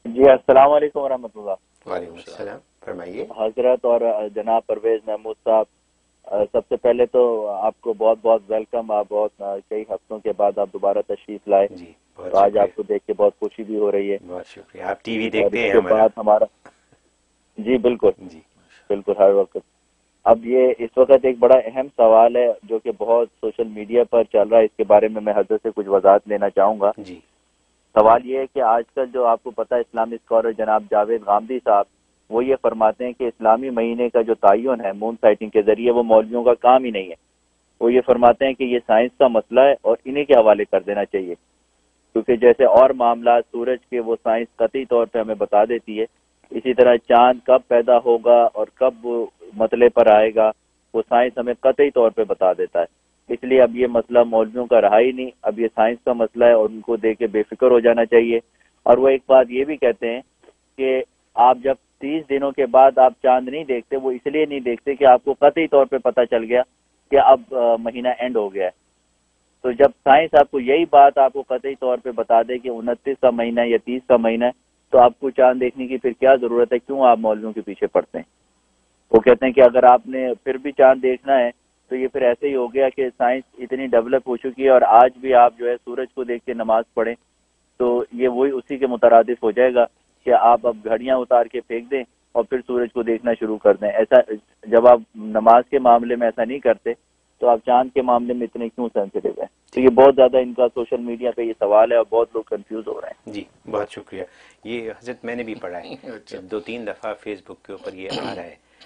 جی السلام علیکم ورحمۃ اللہ۔ وعلیکم السلام، فرمائیے حضرت اور جناب پرویز محمود صاحب، سب سے پہلے تو آپ کو بہت بہت ویلکم۔ آپ بہت کئی ہفتوں کے بعد آپ دوبارہ تشریف لائے، جی، بہت تو آج شکریہ، آپ کو دیکھ کے بہت خوشی بھی ہو رہی ہے۔ بہت شکریہ۔ آپ ٹی وی اور دیکھتے اس ہیں کے ہمارا؟ بعد ہمارا جی بالکل جی بالکل ہر وقت۔ اب یہ اس وقت ایک بڑا اہم سوال ہے جو کہ بہت سوشل میڈیا پر چل رہا ہے، اس کے بارے میں حضرت سے کچھ وضاحت لینا چاہوں گا۔ جی سوال یہ ہے کہ آج کل جو آپ کو پتہ ہے اسلامی اسکالر جناب جاوید غامدی صاحب وہ یہ فرماتے ہیں کہ اسلامی مہینے کا جو تعین ہے مون سائٹنگ کے ذریعے وہ مولویوں کا کام ہی نہیں ہے۔ وہ یہ فرماتے ہیں کہ یہ سائنس کا مسئلہ ہے اور انہیں کے حوالے کر دینا چاہیے، کیونکہ جیسے اور معاملات سورج کے وہ سائنس قطعی طور پہ ہمیں بتا دیتی ہے، اسی طرح چاند کب پیدا ہوگا اور کب وہ مطلع پر آئے گا وہ سائنس ہمیں قطعی طور پہ بتا دیتا ہے۔ اس لیے اب یہ مسئلہ مولویوں کا رہا ہی نہیں، اب یہ سائنس کا مسئلہ ہے اور ان کو دیکھ کے بے فکر ہو جانا چاہیے۔ اور وہ ایک بات یہ بھی کہتے ہیں کہ آپ جب 30 دنوں کے بعد آپ چاند نہیں دیکھتے، وہ اس لیے نہیں دیکھتے کہ آپ کو قطعی طور پہ پتہ چل گیا کہ اب مہینہ اینڈ ہو گیا ہے۔ تو جب سائنس آپ کو یہی بات آپ کو قطعی طور پہ بتا دے کہ 29 کا مہینہ ہے یا 30 کا مہینہ ہے، تو آپ کو چاند دیکھنے کی پھر کیا ضرورت ہے؟ کیوں آپ مولویوں کے پیچھے پڑتے ہیں؟ وہ کہتے ہیں کہ اگر آپ نے پھر بھی چاند دیکھنا ہے تو یہ پھر ایسے ہی ہو گیا کہ سائنس اتنی ڈیولپ ہو چکی ہے، اور آج بھی آپ جو ہے سورج کو دیکھ کے نماز پڑھیں تو یہ وہی اسی کے مترادف ہو جائے گا کہ آپ اب گھڑیاں اتار کے پھینک دیں اور پھر سورج کو دیکھنا شروع کر دیں۔ ایسا جب آپ نماز کے معاملے میں ایسا نہیں کرتے تو آپ چاند کے معاملے میں اتنے کیوں سینسیٹیو ہیں؟ تو یہ بہت زیادہ ان کا سوشل میڈیا پہ یہ سوال ہے اور بہت لوگ کنفیوز ہو رہے ہیں۔ جی، بہت شکریہ۔ یہ حضرت میں نے بھی پڑھا ہے، 2-3 دفعہ فیس بک کے اوپر یہ آ رہا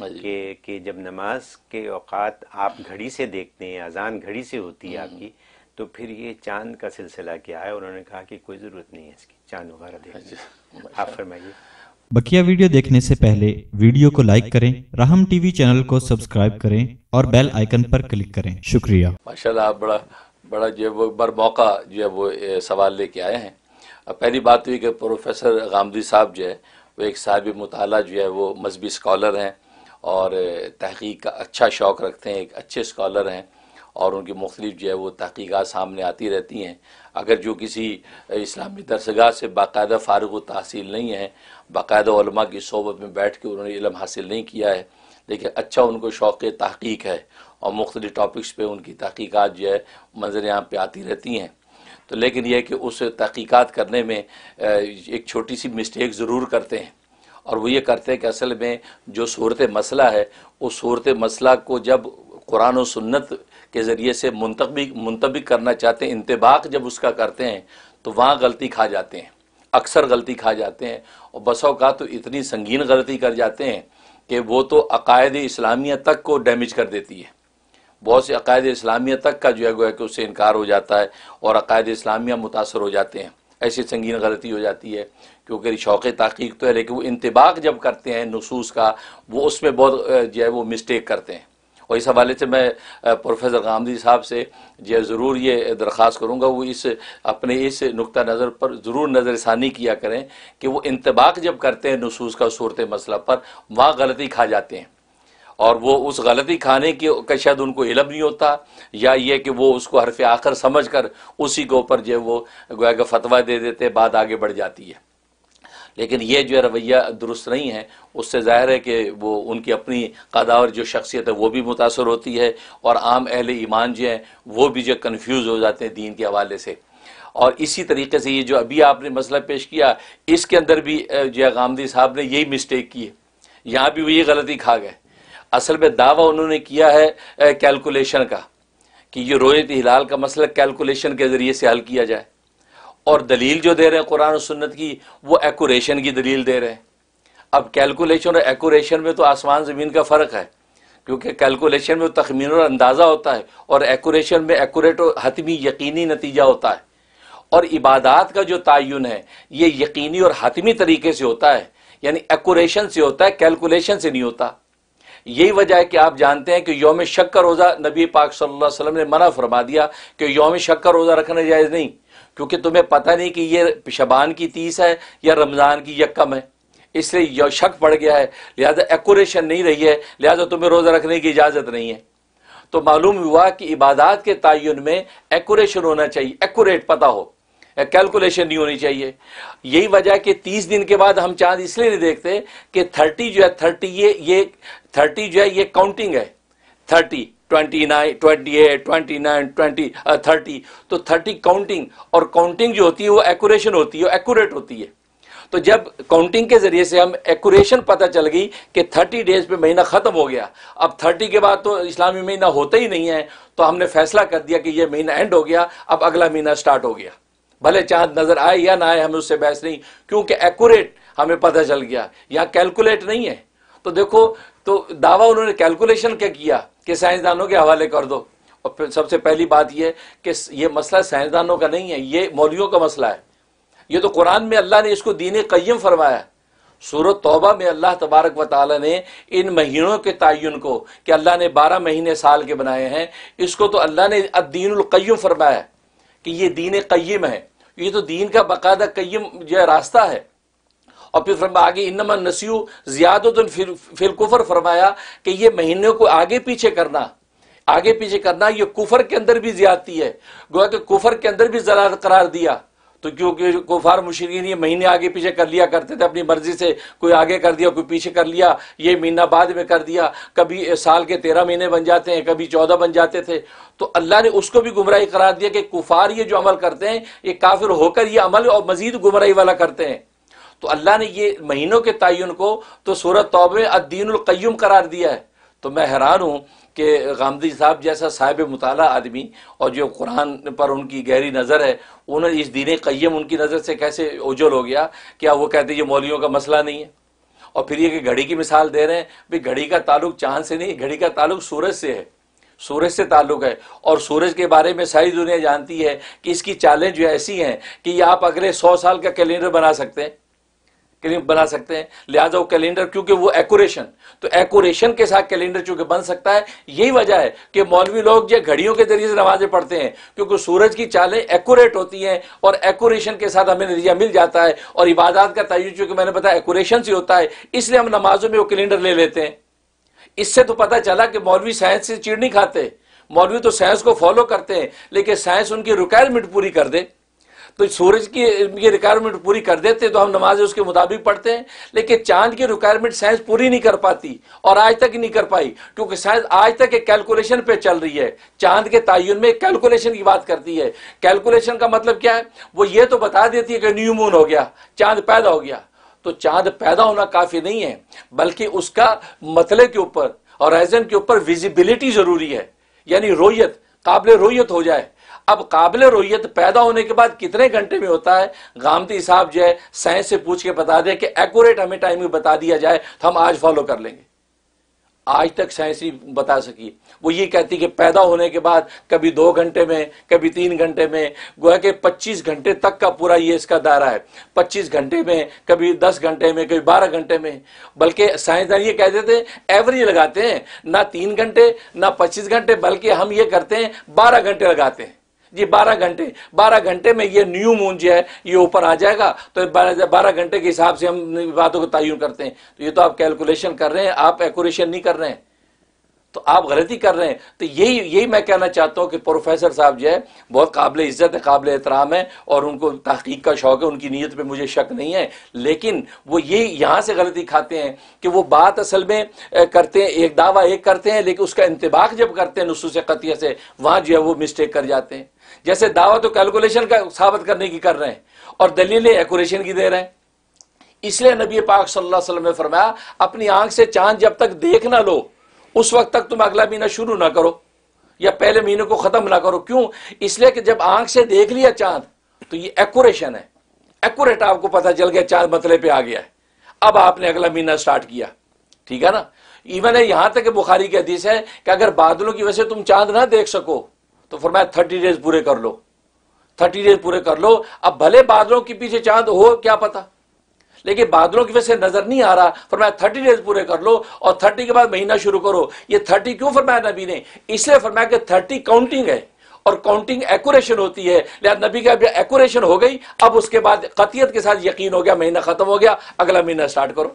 ہے کہ جب نماز کے اوقات آپ گھڑی سے دیکھتے ہیں، اذان گھڑی سے ہوتی ہے آپ کی، تو پھر یہ چاند کا سلسلہ کیا ہے؟ انہوں نے کہا کہ کوئی ضرورت نہیں ہے اس کی چاند وغیرہ دیکھنے کی۔ آپ فرمائیے۔ بقیہ ویڈیو دیکھنے سے پہلے ویڈیو کو لائک کریں، راہم ٹی وی چینل کو سبسکرائب کریں اور بیل آئیکن پر کلک کریں۔ شکریہ۔ ماشاءاللہ، آپ بڑا جو ہے وہ بر موقع جو ہے وہ سوال لے کے آئے ہیں۔ پہلی بات تو یہ کہ پروفیسر غامدی صاحب جو ہے وہ ایک صاحب مطالعہ جو ہے وہ مذہبی اسکالر ہیں اور تحقیق کا اچھا شوق رکھتے ہیں، ایک اچھے اسکالر ہیں اور ان کی مختلف جو ہے وہ تحقیقات سامنے آتی رہتی ہیں۔ اگر جو کسی اسلامی درسگاہ سے باقاعدہ فارغ التحصیل نہیں ہے، باقاعدہ علماء کی صحبت میں بیٹھ کے انہوں نے علم حاصل نہیں کیا ہے، لیکن اچھا ان کو شوق تحقیق ہے اور مختلف ٹاپکس پہ ان کی تحقیقات جو ہے منظر عام پہ آتی رہتی ہیں، تو لیکن یہ ہے کہ اس تحقیقات کرنے میں ایک چھوٹی سی مسٹیک ضرور کرتے ہیں، اور وہ یہ کرتے ہیں کہ اصل میں جو صورت مسئلہ ہے اس صورت مسئلہ کو جب قرآن و سنت کے ذریعے سے منطبق کرنا چاہتے ہیں، انطباق جب اس کا کرتے ہیں تو وہاں غلطی کھا جاتے ہیں، اکثر غلطی کھا جاتے ہیں، اور بسا اوقات تو اتنی سنگین غلطی کر جاتے ہیں کہ وہ تو عقائد اسلامیہ تک کو ڈیمیج کر دیتی ہے۔ بہت سے عقائد اسلامیہ تک کا جو ہے گویا کہ اس سے انکار ہو جاتا ہے اور عقائد اسلامیہ متاثر ہو جاتے ہیں۔ ایسی سنگین غلطی ہو جاتی ہے کیونکہ شوق تحقیق تو ہے، لیکن وہ انطباق جب کرتے ہیں نصوص کا وہ اس میں بہت جو ہے وہ مسٹیک کرتے ہیں۔ اور اس حوالے سے میں پروفیسر غامدی صاحب سے جو ضرور یہ درخواست کروں گا وہ اپنے اس نقطہ نظر پر ضرور نظر ثانی کیا کریں کہ وہ انطباق جب کرتے ہیں نصوص کا صورت مسئلہ پر وہاں غلطی کھا جاتے ہیں، اور وہ اس غلطی کھانے کا شاید ان کو علم نہیں ہوتا، یا یہ کہ وہ اس کو حرف آخر سمجھ کر اسی کے اوپر جو ہے وہ گویا کہ فتویٰ دے دیتے، بات آگے بڑھ جاتی ہے۔ لیکن یہ جو ہے رویہ درست نہیں ہے، اس سے ظاہر ہے کہ وہ ان کی اپنی قداور جو شخصیت ہے وہ بھی متاثر ہوتی ہے، اور عام اہل ایمان جو ہیں وہ بھی جو کنفیوز ہو جاتے ہیں دین کے حوالے سے۔ اور اسی طریقے سے یہ جو ابھی آپ نے مسئلہ پیش کیا اس کے اندر بھی جو ہے غامدی صاحب نے یہی مسٹیک کی ہے، یہاں بھی وہ یہ غلطی کھا گئے۔ اصل میں دعویٰ انہوں نے کیا ہے کیلکولیشن کا، کہ یہ رؤیت ہلال کا مسئلہ کیلکولیشن کے ذریعے سے حل کیا جائے، اور دلیل جو دے رہے ہیں قرآن و سنت کی وہ ایکوریشن کی دلیل دے رہے ہیں۔ اب کیلکولیشن اور ایکوریشن میں تو آسمان زمین کا فرق ہے، کیونکہ کیلکولیشن میں تخمین اور اندازہ ہوتا ہے، اور ایکوریشن میں ایکوریٹ و حتمی یقینی نتیجہ ہوتا ہے۔ اور عبادات کا جو تعین ہے یہ یقینی اور حتمی طریقے سے ہوتا ہے، یعنی ایکوریشن سے ہوتا ہے، کیلکولیشن سے نہیں ہوتا۔ یہی وجہ ہے کہ آپ جانتے ہیں کہ یوم شک کا روزہ نبی پاک صلی اللہ علیہ وسلم نے منع فرما دیا کہ یوم شک کا روزہ رکھنا جائز نہیں، کیونکہ تمہیں پتہ نہیں کہ یہ شعبان کی 30 ہے یا رمضان کی یکم ہے، اس لیے یہ شک پڑ گیا ہے، لہذا ایکوریشن نہیں رہی ہے، لہذا تمہیں روزہ رکھنے کی اجازت نہیں ہے۔ تو معلوم ہوا کہ عبادات کے تعین میں ایکوریشن ہونا چاہیے، ایکوریٹ پتہ ہو، کیلکولیشن نہیں ہونی چاہیے. یہی وجہ ہے کہ 30 دن کے بعد ہم چاند اس لیے نہیں دیکھتے کہ 30 جو ہے 30 جو ہے یہ کاؤنٹنگ ہے. 30 29 28 29 20 30 تو 30 کاؤنٹنگ, اور کاؤنٹنگ جو ہوتی ہے وہ ایکوریشن ہوتی ہے, ایکوریٹ ہوتی ہے. تو جب کاؤنٹنگ کے ذریعے سے ہم ایکوریشن پتہ چل گئی کہ 30 ڈیز پہ مہینہ ختم ہو گیا, اب 30 کے بعد تو اسلامی مہینہ ہوتا ہی نہیں ہے, تو ہم نے فیصلہ کر دیا کہ یہ مہینہ اینڈ ہو گیا, اب اگلا مہینہ سٹارٹ ہو گیا. بھلے چاند نظر آئے یا نہ آئے, ہمیں اس سے بحث نہیں, کیونکہ ایکوریٹ ہمیں پتہ چل گیا, یہاں کیلکولیٹ نہیں ہے. تو دیکھو, تو دعویٰ انہوں نے کیلکولیشن کیا کہ سائنسدانوں کے حوالے کر دو. اور پھر سب سے پہلی بات یہ کہ یہ مسئلہ سائنسدانوں کا نہیں ہے, یہ مولویوں کا مسئلہ ہے. یہ تو قرآن میں اللہ نے اس کو دین قیم فرمایا. سورۃ توبہ میں اللہ تبارک و تعالیٰ نے ان مہینوں کے تعین کو, کہ اللہ نے 12 مہینے سال کے بنائے ہیں, اس کو تو اللہ نے الدین القیم فرمایا کہ یہ دین قیم ہے. یہ تو دین کا باقاعدہ قیم جو ہے راستہ ہے. اور پھر فرمایا آگے انما النسیء زیادۃ فی الکفر, فرمایا کہ یہ مہینوں کو آگے پیچھے کرنا یہ کفر کے اندر بھی زیادتی ہے. گویا کہ کفر کے اندر بھی ضلال قرار دیا. تو کیونکہ کفار مشرکین یہ مہینے آگے پیچھے کر لیا کرتے تھے اپنی مرضی سے, کوئی آگے کر دیا کوئی پیچھے کر لیا, یہ مہینہ بعد میں کر دیا, کبھی سال کے 13 مہینے بن جاتے ہیں, کبھی 14 بن جاتے تھے. تو اللہ نے اس کو بھی گمراہی قرار دیا کہ کفار یہ جو عمل کرتے ہیں یہ کافر ہو کر یہ عمل اور مزید گمراہی والا کرتے ہیں. تو اللہ نے یہ مہینوں کے تعین کو تو سورۃ توبہ میں الدین القیم قرار دیا ہے. تو میں حیران ہوں کہ غامدی صاحب جیسا صاحب مطالعہ آدمی, اور جو قرآن پر ان کی گہری نظر ہے, انہوں نے اس دین قیم ان کی نظر سے کیسے اوجھل ہو گیا. کیا وہ کہتے ہیں یہ مولویوں کا مسئلہ نہیں ہے؟ اور پھر یہ کہ گھڑی کی مثال دے رہے ہیں, بھئی گھڑی کا تعلق چاند سے نہیں, گھڑی کا تعلق سورج سے ہے, سورج سے تعلق ہے. اور سورج کے بارے میں ساری دنیا جانتی ہے کہ اس کی چالیں جو ایسی ہیں کہ یہ آپ اگلے 100 سال کا کیلنڈر بنا سکتے ہیں, لہٰذا وہ کیلنڈر, کیونکہ وہ ایکوریشن, تو ایکوریشن کے ساتھ کیلنڈر چونکہ بن سکتا ہے. یہی وجہ ہے کہ مولوی لوگ جو گھڑیوں کے ذریعے سے نمازیں پڑھتے ہیں, کیونکہ سورج کی چالیں ایکوریٹ ہوتی ہیں اور ایکوریشن کے ساتھ ہمیں نتیجہ مل جاتا ہے. اور عبادات کا تعین چونکہ میں نے بتایا ایکوریشن سے ہوتا ہے, اس لیے ہم نمازوں میں وہ کیلنڈر لے لیتے ہیں. اس سے تو پتہ چلا کہ مولوی سائنس سے چیڑ نہیں کھاتے, مولوی تو سائنس کو فالو کرتے ہیں, لیکن سائنس ان کی ریکوائرمنٹ پوری کر دے. تو سورج کی یہ ریکوائرمنٹ پوری کر دیتے تو ہم نمازیں اس کے مطابق پڑھتے ہیں. لیکن چاند کی ریکوائرمنٹ سائنس پوری نہیں کر پاتی, اور آج تک نہیں کر پائی, کیونکہ سائنس آج تک ایک کیلکولیشن پہ چل رہی ہے. چاند کے تعین میں کیلکولیشن کی بات کرتی ہے. کیلکولیشن کا مطلب کیا ہے؟ وہ یہ تو بتا دیتی ہے کہ نیو مون ہو گیا, چاند پیدا ہو گیا. تو چاند پیدا ہونا کافی نہیں ہے, بلکہ اس کا مطلع کے اوپر اور ہورائزن کے اوپر ویزیبلٹی ضروری ہے, یعنی رویت, قابل رویت ہو جائے. اب قابل رویت پیدا ہونے کے بعد کتنے گھنٹے میں ہوتا ہے, غامدی صاحب جو ہے سائنس سے پوچھ کے بتا دے کہ ایکوریٹ ہمیں ٹائمنگ بتا دیا جائے تو ہم آج فالو کر لیں گے. آج تک سائنس نہیں بتا سکی. وہ یہ کہتی کہ پیدا ہونے کے بعد کبھی 2 گھنٹے میں, کبھی 3 گھنٹے میں, گویا کہ 25 گھنٹے تک کا پورا یہ اس کا دائرہ ہے. 25 گھنٹے میں, کبھی 10 گھنٹے میں, کبھی 12 گھنٹے میں. بلکہ سائنسدان یہ کہتے تھے ایوریج لگاتے ہیں, نہ 3 گھنٹے نہ 25 گھنٹے, بلکہ ہم یہ کرتے ہیں 12 گھنٹے لگاتے ہیں. جی 12 گھنٹے میں یہ نیو مون جو ہے یہ اوپر آ جائے گا, تو 12 گھنٹے کے حساب سے ہم باتوں کو تعین کرتے ہیں. تو یہ تو آپ کیلکولیشن کر رہے ہیں, آپ ایکوریشن نہیں کر رہے ہیں, تو آپ غلطی کر رہے ہیں. تو یہی میں کہنا چاہتا ہوں کہ پروفیسر صاحب جو ہے بہت قابل عزت ہے, قابل احترام ہے, اور ان کو تحقیق کا شوق ہے, ان کی نیت پہ مجھے شک نہیں ہے. لیکن وہ یہاں سے غلطی کھاتے ہیں کہ وہ بات اصل میں کرتے ہیں, ایک دعویٰ ایک کرتے ہیں, لیکن اس کا انطباق جب کرتے ہیں نصوص قطعیہ سے, وہاں جو ہے وہ مسٹیک کر جاتے ہیں. جیسے دعویٰ تو کیلکولیشن کا ثابت کرنے کی کر رہے ہیں, اور دلیلیں ایکوریشن کی دے رہے ہیں. اس لیے نبی پاک صلی اللہ علیہ وسلم نے فرمایا اپنی آنکھ سے چاند جب تک دیکھ نہ لو اس وقت تک تم اگلا مہینہ شروع نہ کرو یا پہلے مہینے کو ختم نہ کرو. کیوں؟ اس لیے کہ جب آنکھ سے دیکھ لیا چاند تو یہ ایکوریشن ہے, ایکوریٹ آپ کو پتہ چل گیا چاند مطلع پہ آ گیا ہے. اب آپ نے اگلا مہینہ سٹارٹ کیا, ٹھیک ہے نا. ایون ہے یہاں تک کہ بخاری کی حدیث ہے کہ اگر بادلوں کی وجہ سے تم چاند نہ دیکھ سکو تو فرمایا 30 ڈیز پورے کر لو, 30 ڈیز پورے کر لو. اب بھلے بادلوں کے پیچھے چاند ہو کیا پتا, لیکن بادلوں کی وجہ سے نظر نہیں آ رہا, فرمایا 30 ڈیز پورے کر لو اور 30 کے بعد مہینہ شروع کرو. یہ 30 کیوں فرمایا نبی نے؟ اس لیے فرمایا کہ 30 کاؤنٹنگ ہے اور کاؤنٹنگ ایکوریشن ہوتی ہے. لہذا نبی کا ایکوریشن ہو گئی, اب اس کے بعد قطعیت کے ساتھ یقین ہو گیا مہینہ ختم ہو گیا, اگلا مہینہ سٹارٹ کرو.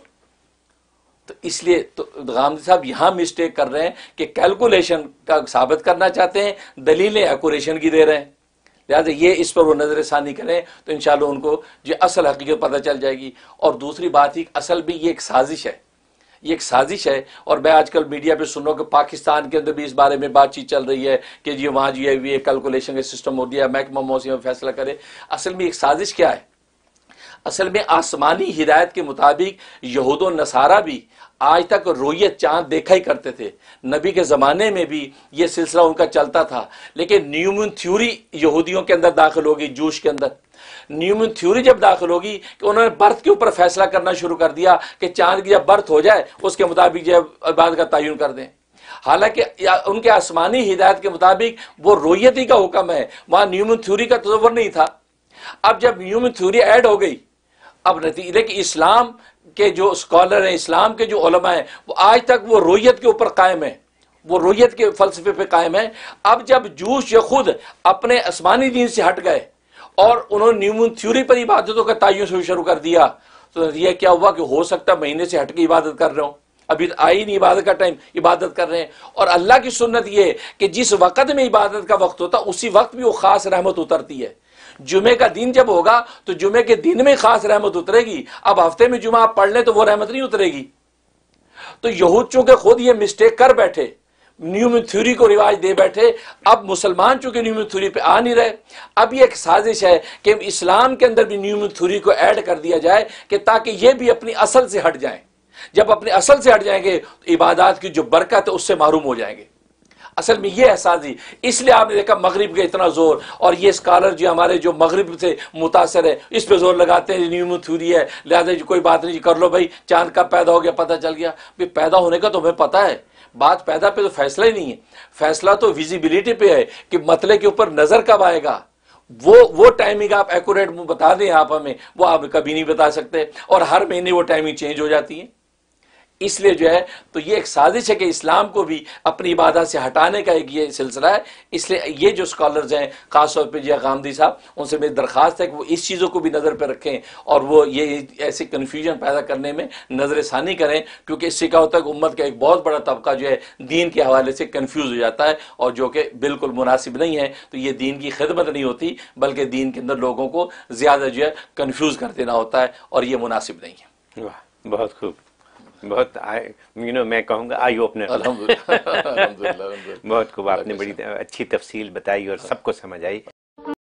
تو اس لیے تو غامدی صاحب یہاں مسٹیک کر رہے ہیں کہ کیلکولیشن کا ثابت کرنا چاہتے ہیں, دلیلیں ایکوریشن کی دے رہے ہیں. لہٰذا یہ اس پر وہ نظر ثانی کریں تو انشاءاللہ ان کو جو اصل حقیقت پتہ چل جائے گی. اور دوسری بات ہی اصل بھی یہ ایک سازش ہے، یہ ایک سازش ہے. اور میں آج کل میڈیا پہ سن رہا ہوں کہ پاکستان کے اندر بھی اس بارے میں بات چیت چل رہی ہے کہ جی وہاں جو ہے یہ کیلکولیشن کا سسٹم ہو گیا، محکمہ موسم میں فیصلہ کرے. اصل میں ایک سازش کیا ہے؟ اصل میں آسمانی ہدایت کے مطابق یہود و نصارہ بھی آج تک رویت چاند دیکھا ہی کرتے تھے. نبی کے زمانے میں بھی یہ سلسلہ ان کا چلتا تھا. لیکن نیومن تھیوری یہودیوں کے اندر داخل ہوگی، جوش کے اندر نیومن تھیوری جب داخل ہوگی کہ انہوں نے برتھ کے اوپر فیصلہ کرنا شروع کر دیا کہ چاند کی جب برتھ ہو جائے اس کے مطابق جو عبادت کا تعین کر دیں. حالانکہ ان کے آسمانی ہدایت کے مطابق وہ رویتی کا حکم ہے، وہاں نیومن تھیوری کا تصور نہیں تھا. اب جب نیومن تھیوری ایڈ ہو گئی، اب نتیجے کہ اسلام کے جو اسکالر ہیں، اسلام کے جو علماء ہیں، وہ آج تک وہ رویت کے اوپر قائم ہیں، وہ رویت کے فلسفے پہ قائم ہیں. اب جب جوش یہ خود اپنے آسمانی دین سے ہٹ گئے اور انہوں نے نیومن تھیوری پر عبادتوں کا تعین شروع کر دیا، تو یہ کیا ہوا کہ ہو سکتا مہینے سے ہٹ کے عبادت کر رہے ہوں، ابھی آئی نہیں عبادت کا ٹائم، عبادت کر رہے ہیں. اور اللہ کی سنت یہ ہے کہ جس وقت میں عبادت کا وقت ہوتا اسی وقت بھی وہ خاص رحمت اترتی ہے. جمعے کا دن جب ہوگا تو جمعے کے دن میں خاص رحمت اترے گی. اب ہفتے میں جمعہ آپ پڑھ لیں تو وہ رحمت نہیں اترے گی. تو یہود چونکہ خود یہ مسٹیک کر بیٹھے، نیومن تھیوری کو رواج دے بیٹھے، اب مسلمان چونکہ نیومن تھیوری پہ آ نہیں رہے. اب یہ ایک سازش ہے کہ اسلام کے اندر بھی نیومن تھیوری کو ایڈ کر دیا جائے کہ تاکہ یہ بھی اپنی اصل سے ہٹ جائیں. جب اپنے اصل سے ہٹ جائیں گے تو عبادات کی جو برکت ہے اس سے محروم ہو جائیں گے. اصل میں یہ احساس ہی، اس لیے آپ نے دیکھا مغرب کا اتنا زور، اور یہ اسکالر جو ہمارے جو مغرب سے متاثر ہے اس پہ زور لگاتے ہیں نیومن تھیوری ہے لہٰذا کوئی بات نہیں، کر لو بھائی، چاند کب پیدا ہو گیا پتہ چل گیا. بھائی پیدا ہونے کا تو ہمیں پتہ ہے، بات پیدا پہ تو فیصلہ ہی نہیں ہے. فیصلہ تو ویزیبلٹی پہ ہے کہ مسئلے کے اوپر نظر کب آئے گا. وہ ٹائمنگ آپ ایکوریٹ بتا دیں آپ ہمیں، وہ آپ کبھی نہیں بتا سکتے، اور ہر مہینے وہ ٹائمنگ چینج ہو جاتی ہے. اس لیے جو ہے تو یہ ایک سازش ہے کہ اسلام کو بھی اپنی عبادت سے ہٹانے کا ایک یہ سلسلہ ہے. اس لیے یہ جو اسکالرز ہیں خاص طور پہ جی غامدی صاحب، ان سے میری درخواست ہے کہ وہ اس چیزوں کو بھی نظر پہ رکھیں اور وہ یہ ایسی کنفیوژن پیدا کرنے میں نظر ثانی کریں، کیونکہ اس سے کیا ہوتا ہے کہ امت کا ایک بہت بڑا طبقہ جو ہے دین کے حوالے سے کنفیوز ہو جاتا ہے، اور جو کہ بالکل مناسب نہیں ہے. تو یہ دین کی خدمت نہیں ہوتی بلکہ دین کے اندر لوگوں کو زیادہ جو ہے کنفیوز کر دینا ہوتا ہے، اور یہ مناسب نہیں ہے. واہ، بہت خوب، بہت میں کہوں گا آئی اوپنر. الحمدللہ. بہت خوب، آپ نے بڑی اچھی تفصیل بتائی اور سب کو سمجھ آئی.